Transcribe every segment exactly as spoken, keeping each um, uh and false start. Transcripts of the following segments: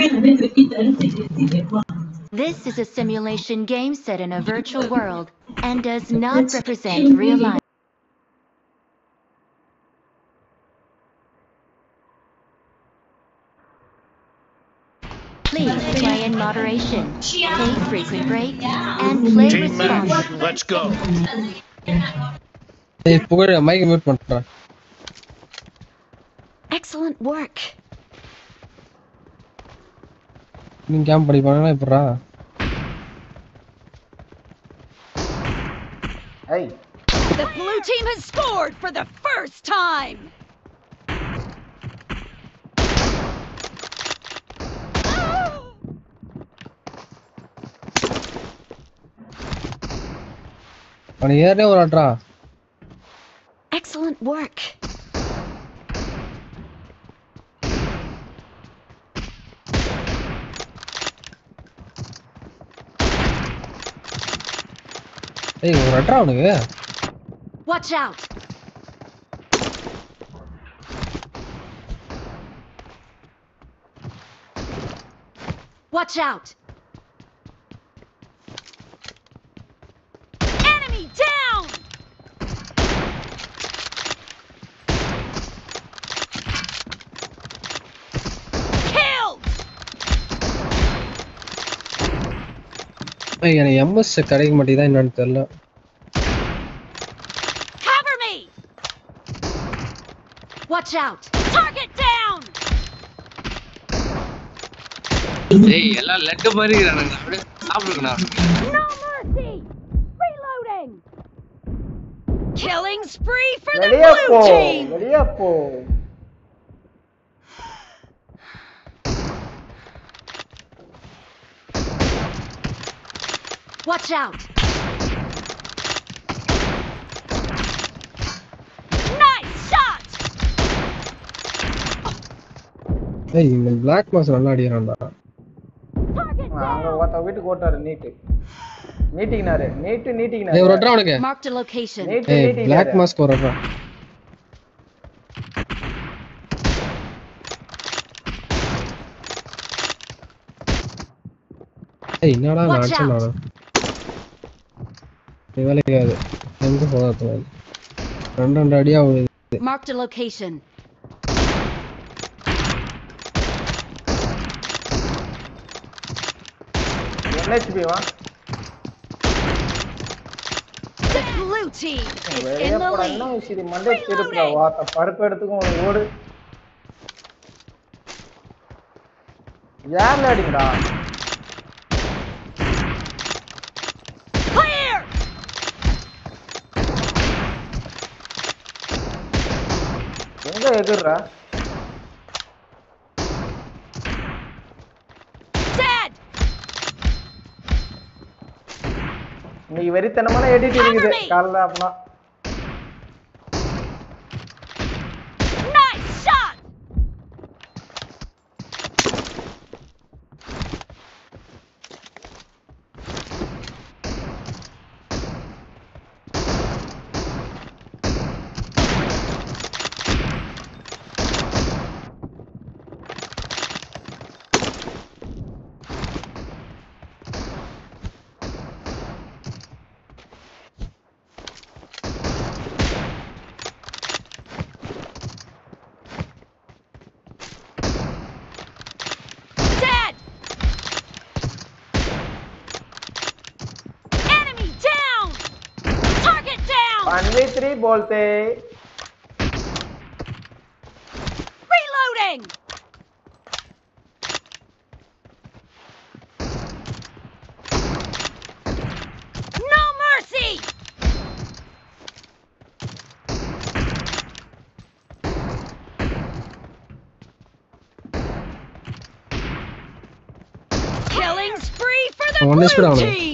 This is a simulation game set in a virtual world and does not represent real life. Please play in moderation, take frequent breaks, and play responsibly. Let's go. Hey, pugar mic mute panta. Excellent work. நீங்க game படிப்பானே இப்பறா. Hey. The blue team has scored for the first time. அவன் ஏறே வராட்றா. Excellent work. ஏய் வராட்றா அவனுக்கு. Watch out. Watch out. Enemy down. Killed. ஏய் எனக்கு M S கிடைக்க மாட்டேங்குதா என்னன்னு தெரியல. Cover me. Watch out. Target down. ஏய் எல்லாம் லெட் மாதிரி இருக்கறானுங்க. அப்படியே சாப்பிடுங்கடா. No mercy. Reloading. Killing spree for the வெளிய போ. blue team. வெளிய போ. Watch out. Nice shot. ஏய் இந்த Black Mass நல்லா அடிக்குறான்டா. Target அங்க down. ஓட்ட வீட்டுக்கு ஓட்டாரு நீட். நீட்டிங்கனாரு. நீட் ஏய் நீட்டிங்கனாரு. வராட்றா அவனுக்கு. Marked a location. நீட் ஏய் நீட்டிங்கனாரு. Black Mask வராட்றா. ஏய் என்னடா நான் Watch அடிச்சேன் out. நானு. நீ வேலைக்காது. எங்க போகாத. ரெண்டு ரெண்டு அடியா ஆகுது. Marked a location. என்ன H P வா? The blue team is வெளிய in the போடா lead. என்ன விஷயம் மண்டை திருப்புற வாத்த பருப்பு எடுத்துக்கும் ஒரு ஓடு. யார் அடிங்கடா? Clear. எங்க எகுறா? Dead. நீ வெறித்தனமான எடிட் இருக்குது கால்ல அப்பனா. Nice shot. Dead. Enemy down. Target down. one v three बोलते. Reloading. No mercy. Killing spree for the One is blue down. team.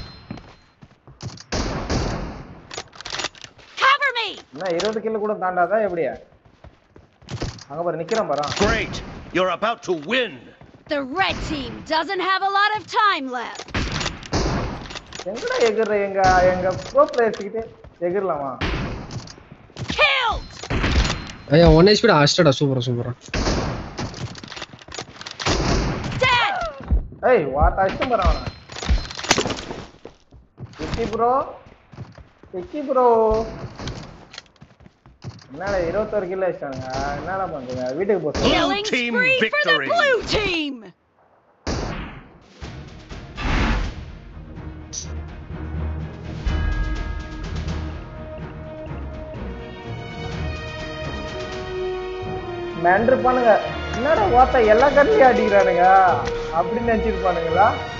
Cover me. என்ன இருபது கிலோ கூட தாண்டாதா எப்படியா? அங்க பாரு நிக்கறான் பாரு. Great. You're about to win. The red team doesn't have a lot of time left. எங்கடா எகுற எங்க எங்க ப்ரோ பிளேயர்ஸ் கிட்ட எகிரலாமா? Killed. ஐயா one H P டா அஷ்டடா சூப்பரா சூப்பரா. ஏய் வாட் அஷ்டம் பரவானா விக்கி ப்ரோ விக்கி ப்ரோ என்னடா இருபத்தொரு கிலோ அடிச்சாங்க என்னடா பண்றீங்க வீட்டுக்கு போறீங்க Killing spree for the blue team. Mentor பண்ணுங்க என்னடா வார்த்தை எல்லா கண்ணிலையும் அடிக்கிறானுங்க அப்படின்னு நினைச்சிருப்பானுங்களா